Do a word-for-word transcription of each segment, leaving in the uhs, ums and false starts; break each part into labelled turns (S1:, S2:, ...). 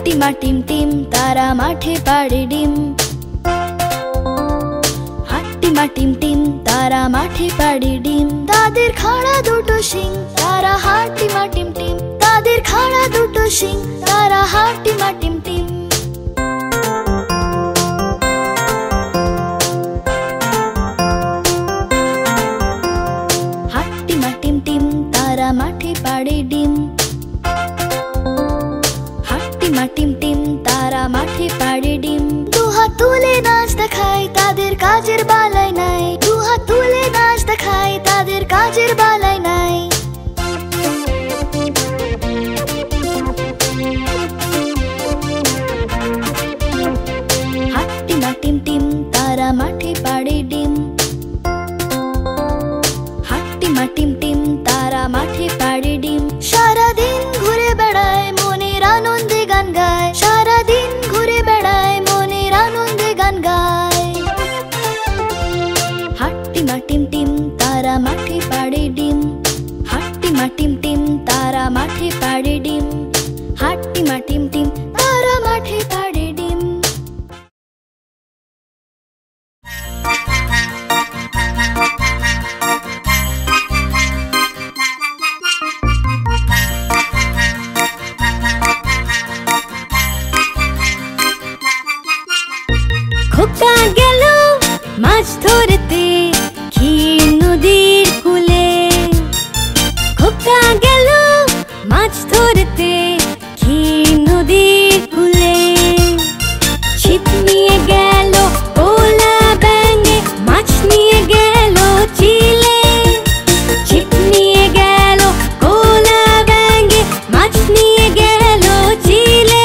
S1: হাট্টিমা টিম টিম তারা মাঠে পাড়ে ডিম। হাট্টিমা টিম টিম তারা মাঠে পাড়ে ডিম। তাদের খাড়া দুটো শিং তারা হাট্টিমা টিম টিম। তাদের খাড়া দুটো শিং তারা হাট্টিমা টিম টিম। হাট্টিমা টিম টিম তারা মাঠে পাড়ে ডিম। হাট্টিমা টিম টিম তারা মাঠে পাড়ে ডিম। দুহাত তুলে নাচ দেখায় তাদের কাজের বালাই নাই। দুহাত তুলে নাচ দেখায় তাদের কাজের বালাই নাই। হাট্টিমা টিম টিম তারা মাঠে পাড়ে ডিম। হাট্টিমা টিম টিম তারা মাঠে পাড়ে ডিম। সারাদিন ঘুরে বেড়ায় মনের আনন্দে গান গায়। সারাদিন ঘুরে বেড়ায় মনের আনন্দে গান গায়। হাট্টিমা টিম টিম তারা মাঠে পাড়ে ডিম। হাট্টিমা টিম টিম তারা মাঠে পাড়ে ডিম। হাট্টিমা টিম টিম তারা মাঠে পাড়ে ডিম। খোকা গেল মাছ ধরতে ক্ষীর নদীর কূলে। খোকা গেল মাছ ধরতে ক্ষীর নদীর কূলে। ছিপ নিয়ে গেল ওলা ব্যাঙে মাছ নিয়ে গেল চিলে। ছিপ নিয়ে গেল ওলা ব্যাঙে মাছ নিয়ে গেল চিলে।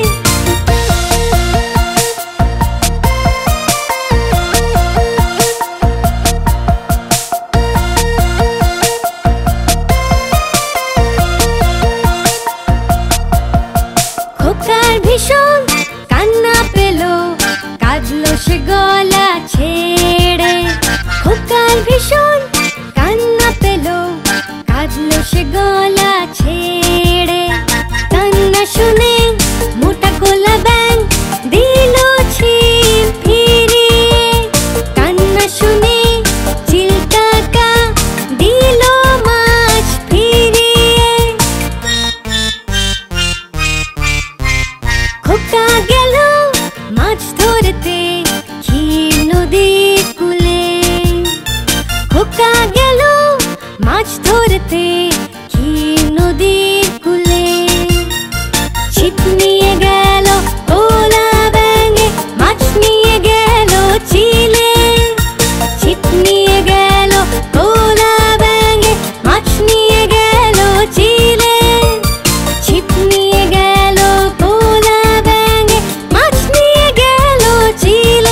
S1: খোকার ভীষণ কান্না পেল কাঁদলো সে গলা ছেড়ে। খোকার ভীষণ কান্না পেল কাঁদলো সে গলা ছেড়ে। কান্না শুনে মোটা কোলা ব্যাঙ দিল ছিপ ফিরিয়ে। কান্না শুনে চিল কাকা দিল মাছ ফিরিয়ে। খোকা গেল মাছ ধরতে ক্ষীর নদীর কূলে। খোকা গেল মাছ ধরতে ক্ষীর নদীর কূলে। ছিপ নিয়ে গেল ওলা ব্যাঙে মাছ নিয়ে গেল চিলে। ছিপ নিয়ে গেল ওলা ব্যাঙে মাছ নিয়ে গেল চিলে। ছিপ নিয়ে গেল ওলা ব্যাঙে মাছ নিয়ে গেল চিলে।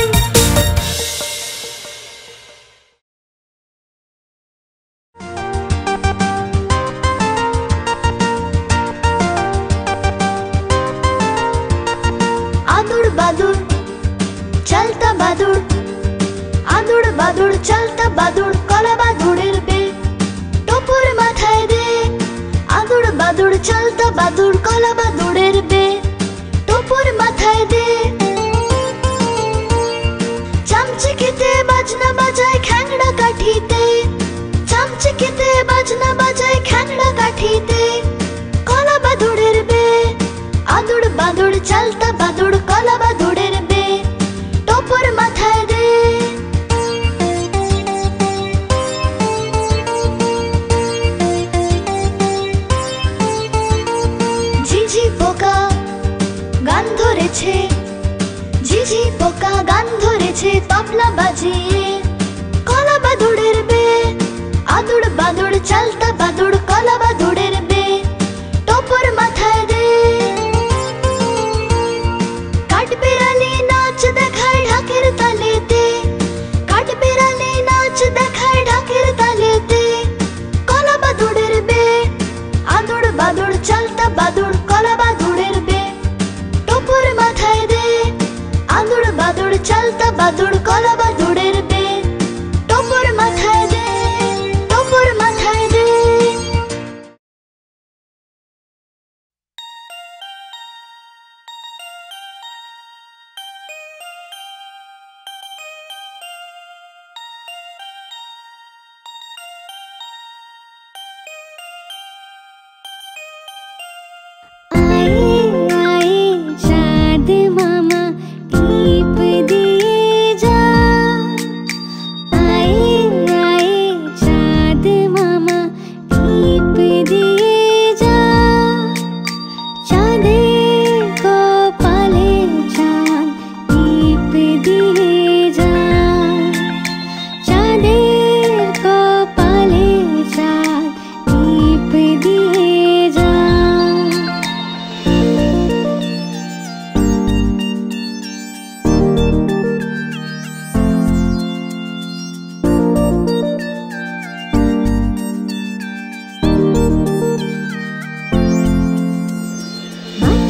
S1: आदुड़ बादुड़ चलता बादुड़। आदुड़ बादुड़ चलता बादुड़ कला बादुड़ेर बे टोपर माथाय दे। आदुड़ बादुड़ चलता बादुड़ कला बादुड़ेर बे टोपर माथाय दे। चामचिकेते बाजना बाजाय ख्यांगड़ा काठीते। चामचिकेते बाजना बाजाय ख्यांगड़ा काठीते कला बादुड़ेर बे। आदुड़ बादुड़ चलता बादुड़ कला बादुड़ेर बे टोपर माथाय दे। ঝিঝি পোকা গান ধরেছে। ঝিঝি পোকা গান ধরেছে তবলা বাজিয়ে কলা বাদুড়ের বে। আদুড় বাদুড় চলতা বাদুড় কলা বাদুড়ের বে टोपर माथाय दे। काठबिड़ाली नाच देखाय ढाकेर तालेते। काठबिड़ाली नाच देखाय ढाकेर तालेते कला बादुड़ेर बे। आदुड़ बादुड़ चलता बादुड़ कला बादुड़ेर बे टोपर माथाय दे। आदुड़ बादुड़ चलता बादुड़ कला बादुड़ेर बे टोपर माथाय दे। टोपर माथाय दे।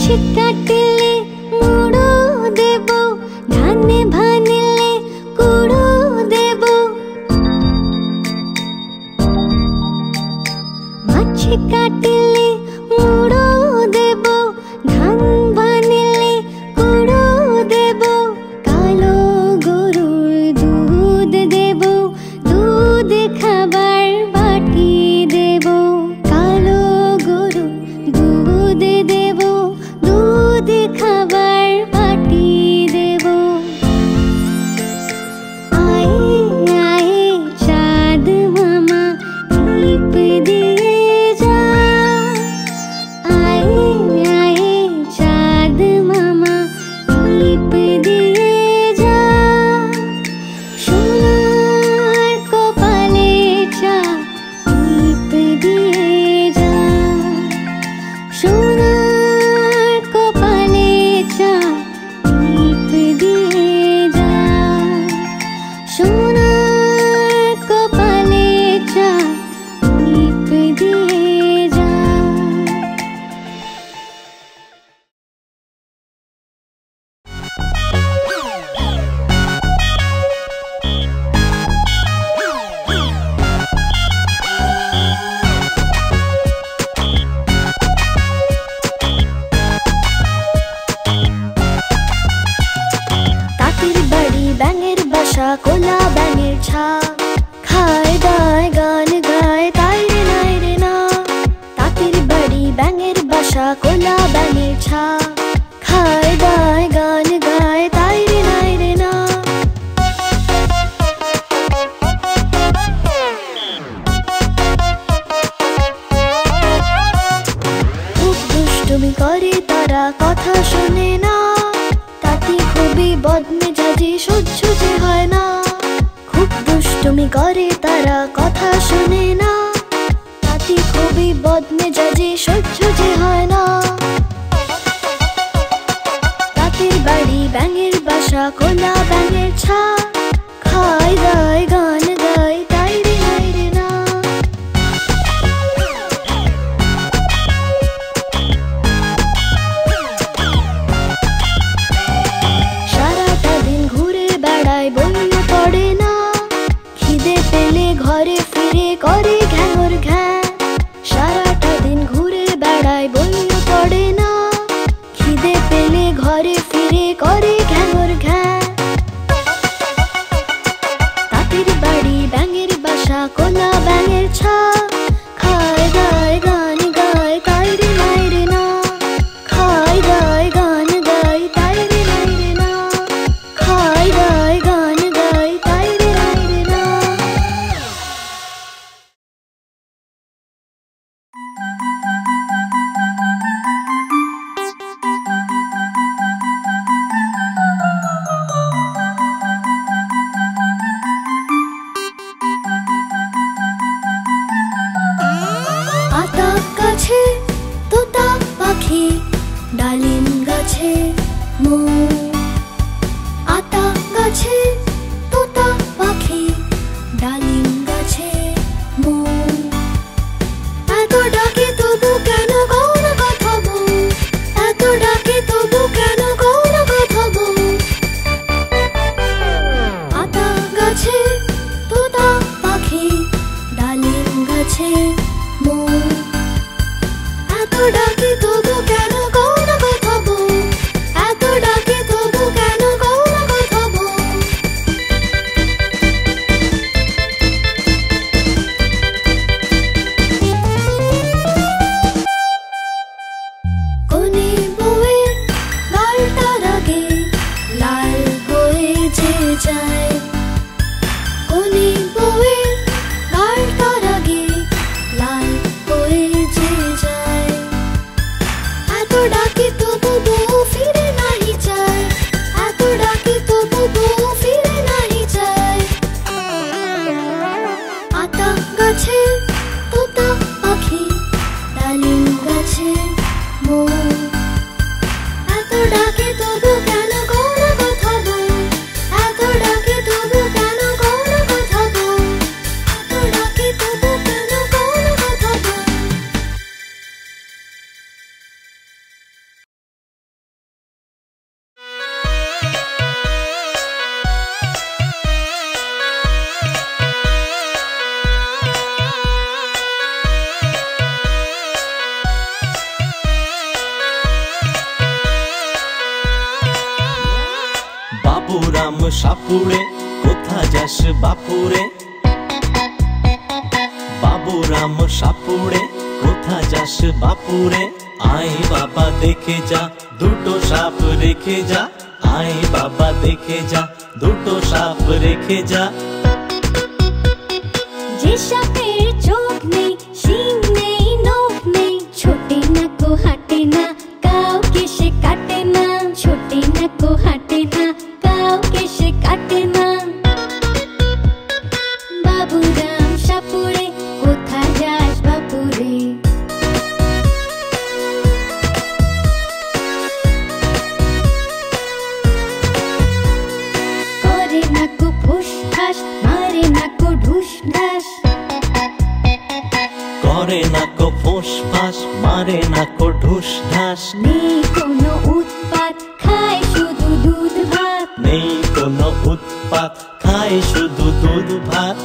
S1: মাছি কাটিলে মুড়ো দেব, ধানে ভানিলে কুড়ো দেব। মাছি কাটিলে মুড়ো দেব, ধান ভানিলে কুড়ো দেব। কালো গরুর দুধ দেব, দুধ খাবার বাটি দেব। কালো গরু দুধ দেব, দুধ খাবার বাটি দেব। আয়ে আয়ে চাঁদ মামা টিপ দিয়ে যা। আয়ে আয়ে চাঁদ মামা টিপ দিয়ে যা। সোনার কপালে চা টিপ দিয়ে যা। সোনার কপালে চা টিপ দিয়ে যা। সোনার কপালে চা টিপ দিয়ে যা। তাঁতির বাড়ি ব্যাঙের বাসা, কোলা ব্যাঙের ছা। খায় দায় গান গায় তাই রে নাই রে না। তাঁতির বাড়ি ব্যাঙের বাসা, কোলা ব্যাঙের ছা। খায় দায় গান গায় তাই রে নাই রে না। খুব দুষ্টুমি করে তারা, কথা শোনে না। তাঁতি খুবই বদমেজাজি, সহ্য যে হয় না। খুব দুষ্টুমি করে তারা, কথা শোনে না। তাঁতি খুবই বদমেজাজি, সহ্য যে হয় না। তাঁতির বাড়ি ব্যাঙের বাসা, কোলা ব্যাঙের ছা। খায় দায় গান গায় তাই রে নাই রে না। সারাটা দিন ঘুরে বেড়ায়, বইও পড়ে না। খিদে পেলে ঘরে ফিরে করে ঘ্যাঙর ঘ্যাঁ। সারাটা দিন ঘুরে বেড়ায়, বইও পড়ে না। খিদে পেলে ঘরে ফিরে করে ঘ্যাঙর ঘ্যাঁ। তাঁতির বাড়ি ব্যাঙের বাসা, কোলা ব্যাঙের ছা। খায় দায় গান গায় তাই রে নাই রে না। খায় দায় গান গায় তাই রে নাই রে না। খায় দায় গান গায় তাই রে নাই রে না। আতা গাছে তোতা পাখি, ডালিম গাছে মৌ। আতা গাছে তোতা পাখি, ডালিম গাছে মৌ। এত ডাকে তবু কেন কও না কথা বউ। এত ডাকে তবু কেন কও না কথা বউ। আতা গাছে তোতা পাখি, ডালিম গাছে মৌ। এত ডাকে তবু কেন কও না কথা বউ। এত ডাকে তবু
S2: বাবুরাম সাপুড়ে কোথা যাস বাপুরে, বাবুরাম সাপুড়ে কোথা যাস বাপুরে, আয় বাবা দেখে যা দুটো সাপ রেখে যা, আয় বাবা দেখে যা দুটো সাপ রেখে যা।
S1: যে সাপের চোখ নেই, শিং নেই, নখ নেই, ছোটে না কো হাঁটে না, কাউকে সে কাটে না, ছোটে না কো হাঁটে না, কাউকে সে কাটে না। বাবুরাম সাপুড়ে কোথা যাস বাপুরে, করে না কো ফুস ফাস, মারে না কো ঢুস ঢাস,
S2: করে না কো ফোঁস ফাঁস, মারে না কো ঢুস ঢাস,
S1: নেই কোনো উৎপাত, খায় শুধু দুধ ভাত,
S2: নেই কোনো উৎপাত, খায় শুধু দুধ ভাত।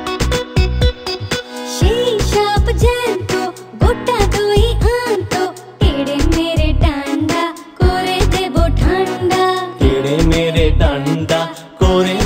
S1: সেই সাপ জ্যান্ত গোটা দই আনতো, তেড়ে মেরে ডান্ডা করে দেব ঠান্ডা,
S2: তেড়ে মেরে ডান্ডা করে